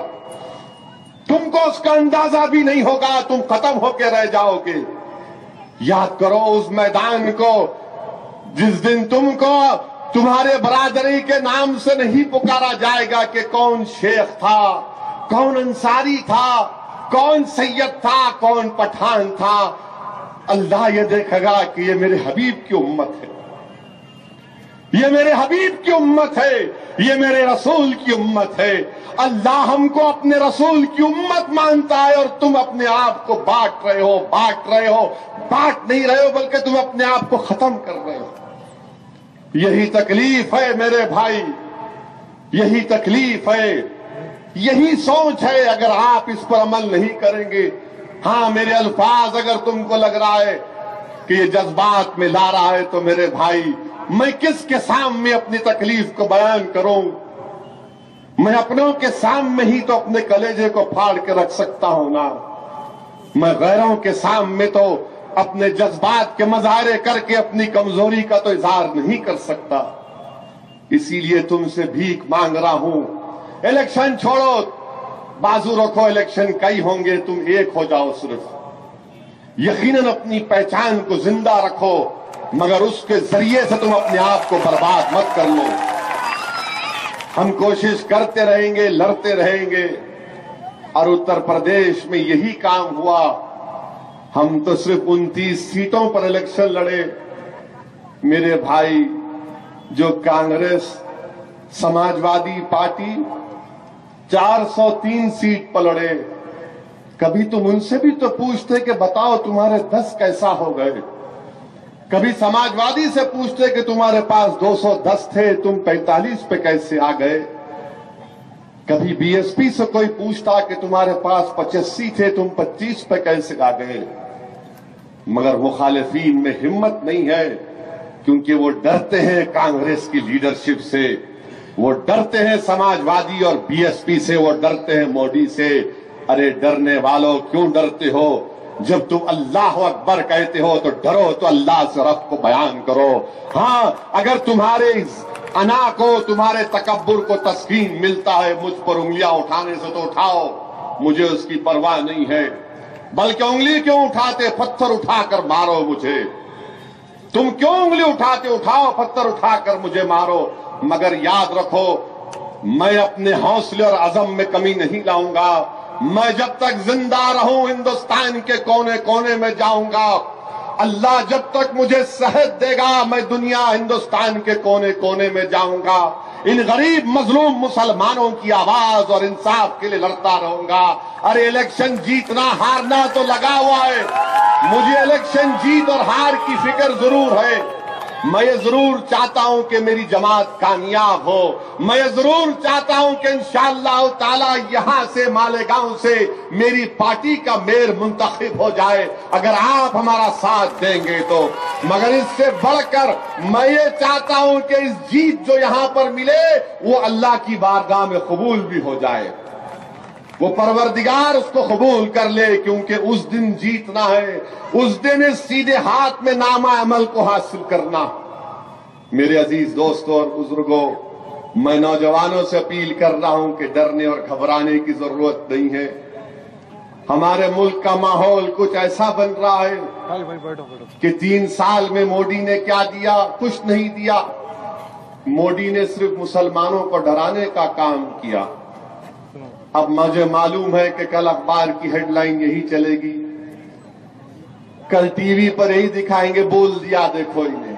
تم کو اس کا اندازہ بھی نہیں ہوگا، تم ختم ہو کے رہ جاؤ گے۔ یاد کرو اس میدان کو جس دن تم کو تمہارے برادری کے نام سے نہیں پکارا جائے گا کہ کون شیخ تھا، کون انصاری تھا، کون سید تھا، کون پٹھان تھا۔ اللہ یہ دیکھے گا کہ یہ میرے حبیب کی امت ہے، یہ میرے حبیب کی امت ہے، یہ میرے رسول کی امت ہے۔ اللہ ہم کو اپنے رسول کی امت مانتا ہے، اور تم اپنے آپ کو بانٹ رہے ہو بانٹ رہے ہو بانٹ نہیں رہے ہو، بلکہ تم اپنے آپ کو ختم کر رہے ہو۔ یہی تکلیف ہے میرے بھائی، یہی تکلیف ہے، یہی سوچ ہے۔ اگر آپ اس پر عمل نہیں کریں گے، ہاں میرے الفاظ اگر تم کو لگ رہا ہے کہ یہ جذبات میں لا رہا ہے، تو میرے بھائی میں کس کے سامنے اپنی تکلیف کو بیان کروں؟ میں اپنوں کے سامنے ہی تو اپنے کلیجے کو پھاڑ کے رکھ سکتا ہوں نا، میں غیروں کے سامنے تو اپنے جذبات کے مظاہرے کر کے اپنی کمزوری کا تو اظہار نہیں کر سکتا۔ اسی لیے تم سے بھیک مانگ رہا ہوں، الیکشن چھوڑو، بازو رکھو، الیکشن کئی ہوں گے، تم ایک ہو جاؤ صرف۔ یقیناً اپنی پہچان کو زندہ رکھو، مگر اس کے ذریعے سے تم اپنے آپ کو برباد مت کر لو۔ ہم کوشش کرتے رہیں گے، لڑتے رہیں گے، اور اتر پردیش میں یہی کام ہوا۔ ہم تو صرف انتیس سیٹوں پر الیکشن لڑے میرے بھائی، جو کانگریس سماجوادی پارٹی چار سو تین سیٹ پر لڑے۔ کبھی تم ان سے بھی تو پوچھتے کہ بتاؤ تمہارے دس کیسا ہو گئے؟ کبھی سماجوادی سے پوچھتے کہ تمہارے پاس دو سو دس تھے، تم پینتالیس پہ کیسے آ گئے؟ کبھی بی ایس پی سے کوئی پوچھتا کہ تمہارے پاس پچاسی تھے، تم پچیس پہ کیسے آ گئے؟ مگر مخالفین میں ہمت نہیں ہے، کیونکہ وہ ڈرتے ہیں کانگریس کی لیڈرشپ سے، وہ ڈرتے ہیں سماجوادی اور بی ایس پی سے، وہ ڈرتے ہیں مودی سے۔ ارے ڈرنے والوں کیوں ڈرتے ہو؟ جب تم اللہ اکبر کہتے ہو تو ڈرو، تو اللہ سے رب کو بیان کرو۔ ہاں اگر تمہارے انا کو، تمہارے تکبر کو تسکین ملتا ہے مجھ پر انگلیاں اٹھانے سے، تو اٹھاؤ، مجھے اس کی پرواہ نہیں ہے۔ بلکہ انگلی کیوں اٹھاتے؟ پتھر اٹھا کر مارو مجھے۔ تم کیوں انگلی اٹھاتے؟ اٹھاؤ پتھر اٹھا کر مجھے مارو، مگر یاد رکھو میں اپنے حوصلے اور عزم میں کمی نہیں لاؤں گا۔ میں جب تک زندہ رہوں ہندوستان کے کونے کونے میں جاؤں گا، اللہ جب تک مجھے صحت دے گا میں دنیا ہندوستان کے کونے کونے میں جاؤں گا، ان غریب مظلوم مسلمانوں کی آواز اور انصاف کے لیے لڑتا رہوں گا۔ ارے الیکشن جیتنا ہارنا تو لگا ہوا ہے، مجھے الیکشن جیت اور ہار کی فکر ضرور ہے۔ میں یہ ضرور چاہتا ہوں کہ میری جماعت کامیاب ہو، میں یہ ضرور چاہتا ہوں کہ انشاءاللہ تعالی یہاں سے مالیگاؤں سے میری پارٹی کا میئر منتخب ہو جائے، اگر آپ ہمارا ساتھ دیں گے تو۔ مگر اس سے بڑھ کر میں یہ چاہتا ہوں کہ اس جیت جو یہاں پر ملے وہ اللہ کی بارگاہ میں قبول بھی ہو جائے، وہ پروردگار اس کو قبول کر لے، کیونکہ اس دن جیتنا ہے، اس دن اس سیدھے ہاتھ میں نامہ عمل کو حاصل کرنا۔ میرے عزیز دوستوں اور بزرگوں، میں نوجوانوں سے اپیل کر رہا ہوں کہ ڈرنے اور گھبرانے کی ضرورت نہیں ہے۔ ہمارے ملک کا ماحول کچھ ایسا بن رہا ہے کہ تین سال میں موڈی نے کیا دیا؟ کچھ نہیں دیا. موڈی نے صرف مسلمانوں کو ڈرانے کا کام کیا. اب مجھے معلوم ہے کہ کل اخبار کی ہیڈ لائن یہی چلے گی, کل ٹی وی پر یہی دکھائیں گے, بول دیا دیکھو انہیں.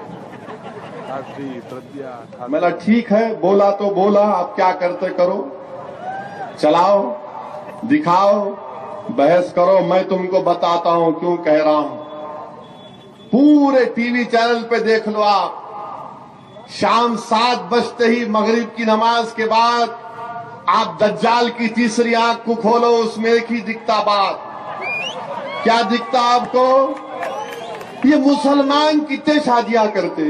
میں نے ٹھیک ہے, بولا تو بولا, آپ کیا کرتے کرو, چلاؤ, دکھاؤ, بحث کرو. میں تم کو بتاتا ہوں کیوں کہہ رہا ہوں. پورے ٹی وی چینل پہ دیکھ لو آپ, شام سات بجتے ہی مغرب کی نماز کے بعد آپ دجال کی تیسری آنکھ کو کھولو, اس میں ایک ہی دکھتا بات. کیا دکھتا آپ کو؟ یہ مسلمان کتنے شادیاں کرتے,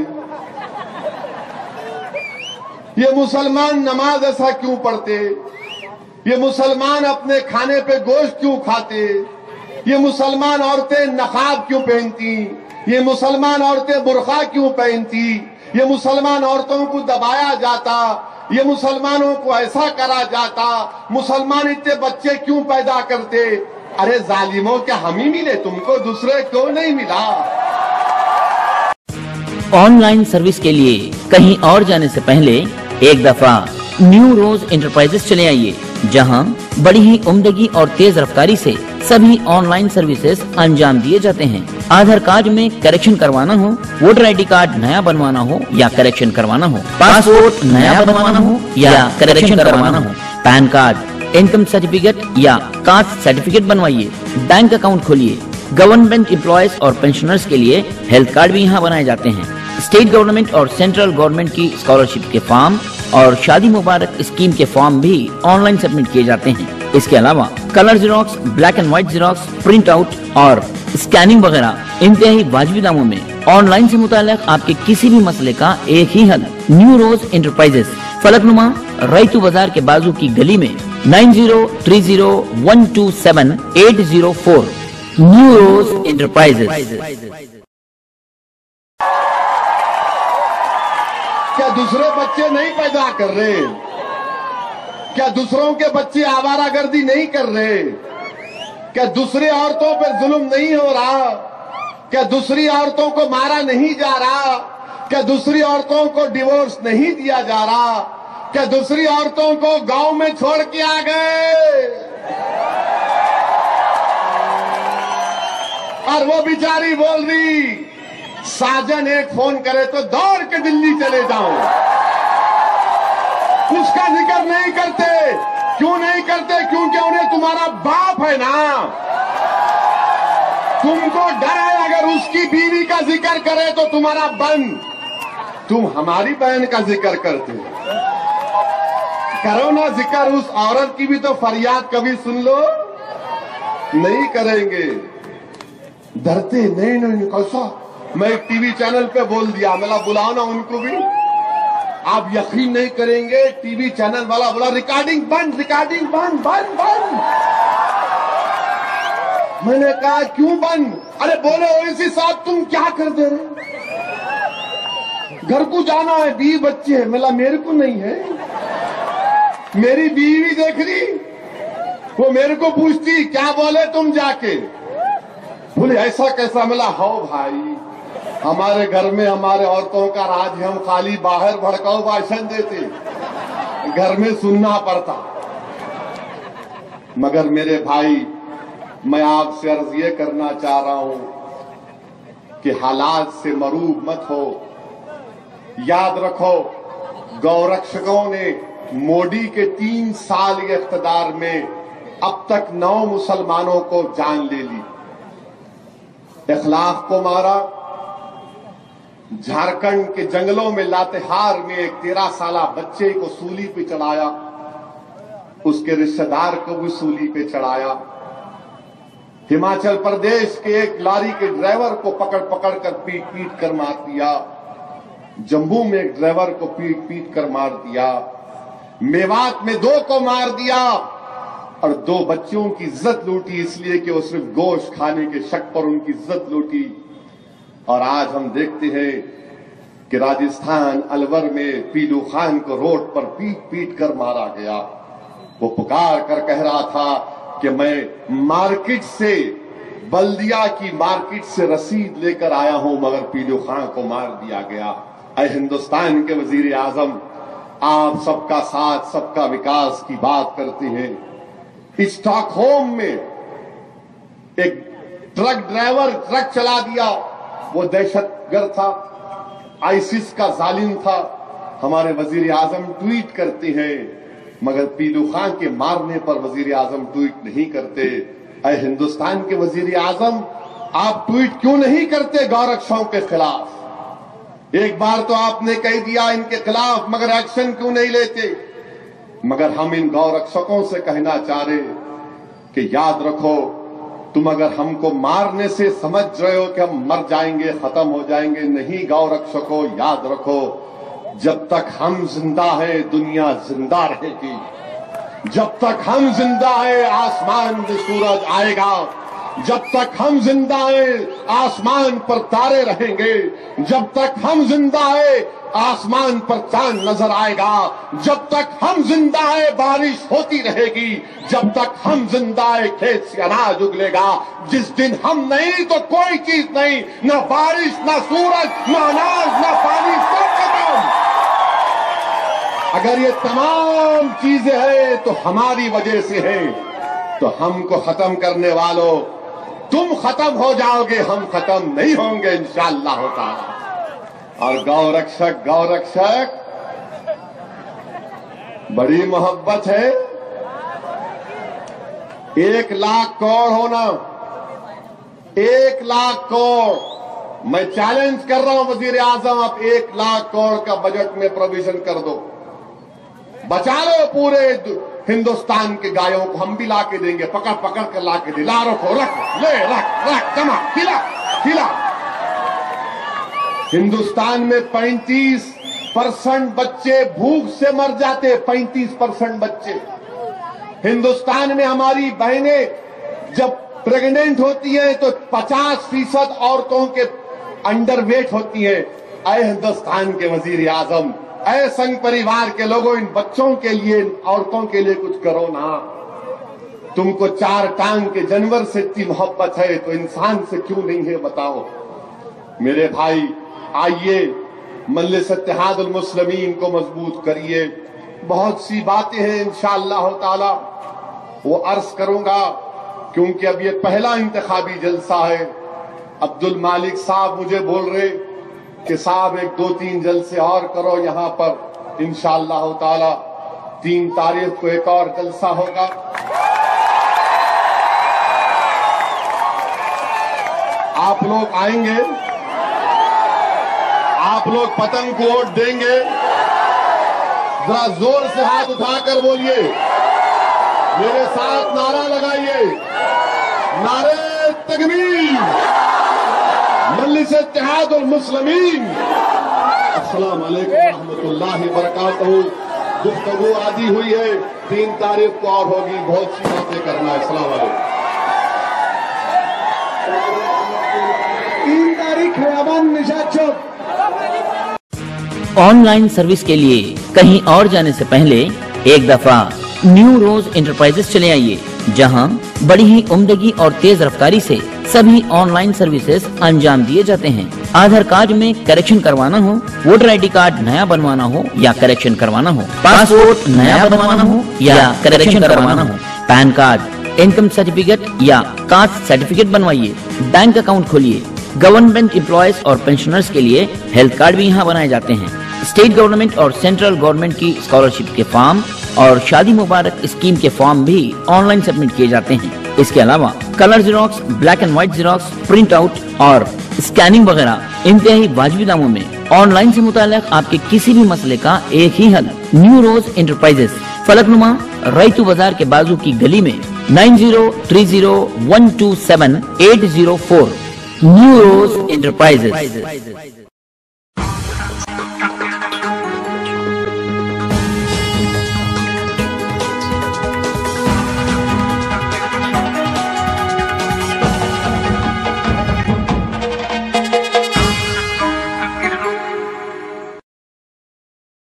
یہ مسلمان نماز ایسا کیوں پڑھتے, یہ مسلمان اپنے کھانے پہ گوشت کیوں کھاتے, یہ مسلمان عورتیں نقاب کیوں پہنتی, یہ مسلمان عورتیں برقع کیوں پہنتی, یہ مسلمان عورتوں کو دبایا جاتا, یہ مسلمانوں کو ایسا کرا جاتا, مسلمان اتنے بچے کیوں پیدا کرتے. ارے ظالموں, کیا ہم ہی ملے تم کو, دوسرے کیوں نہیں ملا؟ آن لائن سروس کے لیے کہیں اور جانے سے پہلے ایک دفعہ نیو روز انٹرپرائزز چلے آئیے, جہاں بڑی ہی عمدگی اور تیز رفتاری سے سبھی آن لائن سروسز انجام دیے جاتے ہیں. آدھار کارڈ میں کریکشن کروانا ہو, ووٹر آئی ڈی کارڈ نیا بنوانا ہو یا کریکشن کروانا ہو, پاسپورٹ نیا بنوانا ہو یا کریکشن کروانا ہو, پین کارڈ, انکم سرٹیفکیٹ یا کاسٹ سرٹیفکیٹ بنوائیے, بینک اکاؤنٹ کھولیے. گورنمنٹ امپلائیز اور پینشنرز کے لیے ہیلتھ کارڈ بھی یہاں بنائے جاتے ہیں. اسٹیٹ گورنمنٹ اور سینٹرل گورنمنٹ کی اسکالرشپ کے فارم اور شادی مبارک اسکیم کے فارم بھی آن لائن سبمٹ کیے جاتے ہیں. اس کے علاوہ colour xerox, black and white xerox, print out اور اسکیننگ وغیرہ انتہائی واجبی داموں میں. آن لائن سے متعلق آپ کے کسی بھی مسئلے کا ایک ہی حل, نیو روز انٹرپرائزز, فلک نما, ریتو بازار کے بازو کی گلی میں, nine zero three zero one two seven eight zero four. New Rose Enterprises. کیا دوسرے بچے نہیں پیدا کر رہے؟ کیا دوسروں کے بچے آوارہ گردی نہیں کر رہے؟ کیا دوسری عورتوں پہ ظلم نہیں ہو رہا؟ کیا دوسری عورتوں کو مارا نہیں جا رہا؟ کیا دوسری عورتوں کو ڈیورس نہیں دیا جا رہا؟ کیا دوسری عورتوں کو گاؤں میں چھوڑ کے آ گئے اور وہ بیچاری بول رہی ساجن ایک فون کرے تو دوڑ کے دلی چلے جاؤں. اس کا ذکر نہیں کرتے. کیوں نہیں کرتے؟ کیونکہ انہیں تمہارا باپ ہے نا. تم کو ڈر ہے اگر اس کی بیوی کا ذکر کرے تو تمہارا بند. تم ہماری بہن کا ذکر کرتے کرو نا ذکر, اس عورت کی بھی تو فریاد کبھی سن لو. نہیں کریں گے, ڈرتے نہیں. نہیں کیسا, میں ایک ٹی وی چینل پہ بول دیا, میں بلاؤ نا ان کو بھی. آپ یقین نہیں کریں گے, ٹی وی چینل والا بولا ریکارڈنگ بند, ریکارڈنگ بند, بند بند. میں نے کہا کیوں بند؟ ارے بولے اویسی صاحب تم کیا کر دے رہے, گھر کو جانا ہے, بیوی بچے ہیں. ملا میرے کو نہیں ہے, میری بیوی دیکھ رہی, وہ میرے کو پوچھتی کیا بولے تم جا کے. بولے ایسا کیسا؟ ملا ہو بھائی, ہمارے گھر میں ہمارے عورتوں کا راج ہے, ہم خالی باہر بھڑکاؤ بھاشن دیتے, گھر میں سننا پڑتا. مگر میرے بھائی, میں آپ سے عرض یہ کرنا چاہ رہا ہوں کہ حالات سے مروب مت ہو. یاد رکھو, گورکشکوں نے موڈی کے تین سال کے اقتدار میں اب تک نو مسلمانوں کو جان لے لی, اخلاق کو مارا. جھارکھنڈ کے جنگلوں میں لاتہار میں ایک تیرہ سالہ بچے کو سولی پہ چڑھایا, اس کے رشتہ دار کو بھی سولی پہ چڑھایا. ہماچل پردیش کے ایک لاری کے ڈرائیور کو پکڑ پکڑ کر پیٹ پیٹ کر مار دیا. جموں میں ایک ڈرائیور کو پیٹ پیٹ کر مار دیا. میوات میں دو کو مار دیا اور دو بچوں کی عزت لوٹی, اس لیے کہ وہ صرف گوشت کھانے کے شک پر ان کی عزت لوٹی. اور آج ہم دیکھتے ہیں کہ راجستھان الور میں پیلو خان کو روڈ پر پیٹ پیٹ کر مارا گیا. وہ پکار کر کہہ رہا تھا کہ میں मार्केट से बल्दिया की मार्केट से रसीद लेकर आया हूं मगर पीलू खां को मार दिया गया। ऐ हिंदुस्तान के वजीर आजम, आप सबका साथ सबका विकास की बात करते हैं। स्टॉकहोम में एक ट्रक ड्राइवर ट्रक चला दिया, वो दहशतगर्द था, आईसिस का जालिम था। हमारे वजीर आजम ट्वीट करते हैं मगर पीलू खां के मारने पर वजीर आजम ट्वीट नहीं करते। ऐ हिंदुस्तान के वजीर आजम, आप ट्वीट क्यों नहीं करते गौरक्षकों के खिलाफ? एक बार तो आपने कह दिया इनके खिलाफ, मगर एक्शन क्यों नहीं लेते? मगर हम इन गौरक्षकों से कहना चाह रहे कि याद रखो, तुम अगर हमको मारने से समझ रहे हो कि हम मर जाएंगे, खत्म हो जाएंगे, नहीं गौरक्षकों, याद रखो, जब तक हम जिंदा हैं दुनिया जिंदा रहेगी। जब तक हम जिंदा है आसमान में सूरज आएगा। जब तक हम जिंदा हैं आसमान पर तारे रहेंगे। जब तक हम जिंदा है आसमान पर चांद नजर आएगा। जब तक हम जिंदा है बारिश होती रहेगी। जब तक हम जिंदा है खेत से अनाज उगलेगा। जिस दिन हम नहीं तो कोई चीज नहीं, न बारिश, न सूरज, न अनाज, न पानी, सब खत्म। अगर ये तमाम चीजें हैं तो हमारी वजह से है, तो हमको खत्म करने वालों, तुम खत्म हो जाओगे, हम खत्म नहीं होंगे इंशाअल्लाह ताला। और गौरक्षक गौरक्षक बड़ी मोहब्बत है। एक लाख करोड़ होना, एक लाख करोड़, मैं चैलेंज कर रहा हूं वजीर आजम, आप एक लाख करोड़ का बजट में प्रोविजन कर दो, बचा लो पूरे हिंदुस्तान के गायों को, हम भी ला के देंगे, पकड़ पकड़ कर ला के दे, ला रखो, रख ले, रख रख जमा, खिला खिला। हिंदुस्तान में पैंतीस परसेंट बच्चे भूख से मर जाते, पैंतीस परसेंट बच्चे। हिंदुस्तान में हमारी बहनें जब प्रेग्नेंट होती हैं तो पचास फीसद औरतों के अंडर वेट होती हैं। ऐ हिंदुस्तान के वजीर आजम, ऐ संघ परिवार के लोगों, इन बच्चों के लिए, इन औरतों के लिए कुछ करो ना। तुमको चार टांग के जानवर से इतनी मोहब्बत है तो इंसान से क्यों नहीं है, बताओ। मेरे भाई, आइए मजलिस इत्तेहादुल मुस्लिमीन को मजबूत करिए। बहुत सी बातें हैं इंशाअल्लाह ताला, वो अर्ज करूंगा क्योंकि अब ये पहला इंतखाबी जलसा है। अब्दुल मालिक साहब मुझे बोल रहे कि साहब एक दो तीन जलसे और करो यहां पर, इंशाअल्लाह ताला तीन तारीख को एक और जलसा होगा। आप लोग आएंगे, आप लोग पतंग को वोट देंगे, जरा जोर से हाथ उठाकर बोलिए, मेरे साथ नारा लगाइए, नारे तकबीर, मजलिस इत्तेहादुल मुस्लिमीन। अस्सलाम वालेकुम रहमतुल्लाहि व बरकातहू। गुफ्तगू आदि हुई है, तीन तारीख को और होगी, बहुत सी बातें करना है। अस्सलाम वालेकुम। तीन तारीख खियाबान निशात चौक। ऑनलाइन सर्विस के लिए कहीं और जाने से पहले एक दफा न्यू रोज इंटरप्राइजेस चले आइए, जहां बड़ी ही उम्दगी और तेज रफ्तारी से सभी ऑनलाइन सर्विसेज अंजाम दिए जाते हैं। आधार कार्ड में करेक्शन करवाना हो, वोटर आईडी कार्ड नया बनवाना हो या करेक्शन करवाना हो, पासपोर्ट नया बनवाना हो या करेक्शन करवाना हो, पैन कार्ड, इनकम सर्टिफिकेट या कास्ट सर्टिफिकेट बनवाइए, बैंक अकाउंट खोलिए। गवर्नमेंट एम्प्लॉयज और पेंशनर्स के लिए हेल्थ कार्ड भी यहाँ बनाए जाते हैं। स्टेट गवर्नमेंट और सेंट्रल गवर्नमेंट की स्कॉलरशिप के फॉर्म और शादी मुबारक स्कीम के फॉर्म भी ऑनलाइन सबमिट किए जाते हैं। इसके अलावा colour xerox, black and white xerox, print out और स्कैनिंग वगैरह इंतहाई वाजिबी दामों में ऑनलाइन से मुताल्लिक आपके किसी भी मसले का एक ही हल। New Rose Enterprises, Falaknuma Rythu Bazar के बाजू की गली में nine zero three zero one two seven eight zero four. New Rose enterprises.